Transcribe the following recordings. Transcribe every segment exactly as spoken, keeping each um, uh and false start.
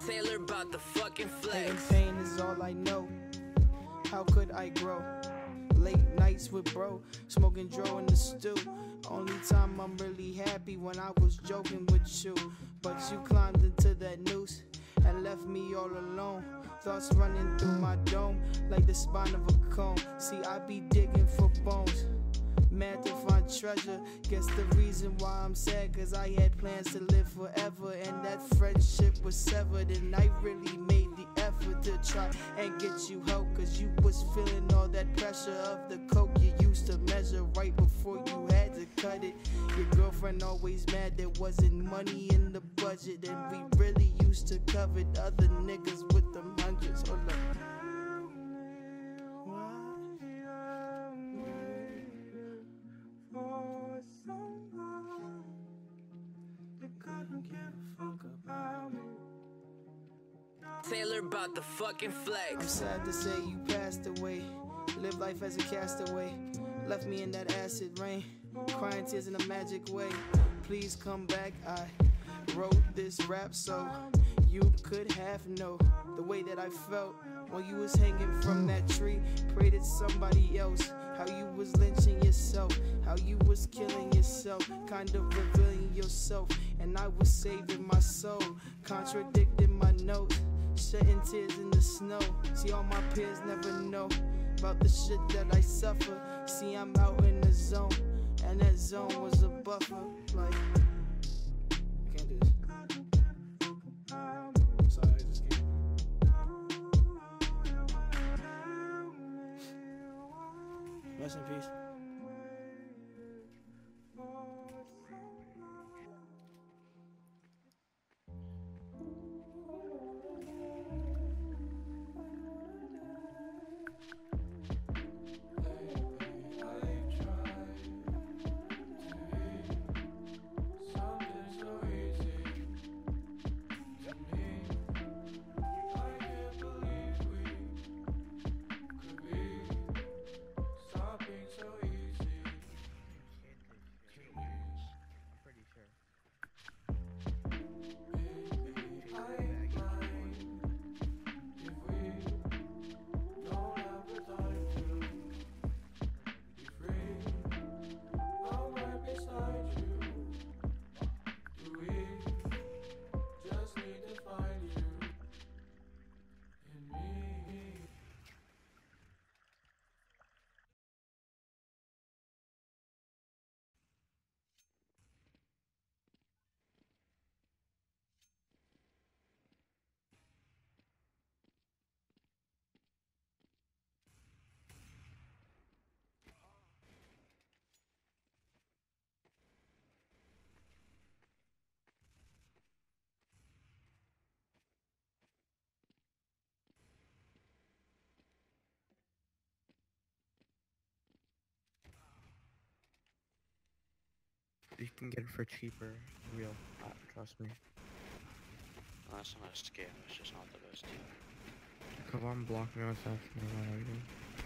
Taylor about the fucking Pain, flex. pain is all I know. How could I grow? Late nights with bro, smoking dro in the stew. Only time I'm really happy when I was joking with you. But you climbed into that noose and left me all alone. Thoughts running through my dome like the spine of a cone. See, I be digging for bones, mad to find treasure. Guess the reason why I'm sad, cause I had plans to live forever, and that friendship was severed. And I really made the effort to try and get you help, cause you was feeling all that pressure of the coke you used to measure right before you had to cut it. Your girlfriend always mad there wasn't money in the budget, and we really used to covet other niggas with them hundreds. Hold up. Taylor about the fucking flex. I'm sad to say you passed away. Live life as a castaway. Left me in that acid rain, crying tears in a magic way. Please come back. I wrote this rap so you could have know the way that I felt when you was hanging from that tree. Prayed it's somebody else. How you was lynching yourself, how you was killing yourself, kind of revealing yourself, and I was saving my soul, contradicting my notes, shedding tears in the snow. See, all my peers never know about the shit that I suffer. See, I'm out in the zone, and that zone was a buffer. Like, I can't do this. I'm sorry, I just can't. Rest in peace. You can get it for cheaper, real, uh, trust me. No, that's not a scam, it's just not the best deal. Because I'm blocking us after me, what are you?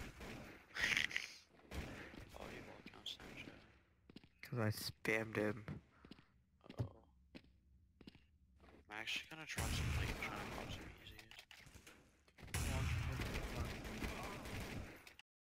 Oh, you will account Snapchat. Because I spammed him. Oh. I'm actually gonna try some, like, trying to pop some easy.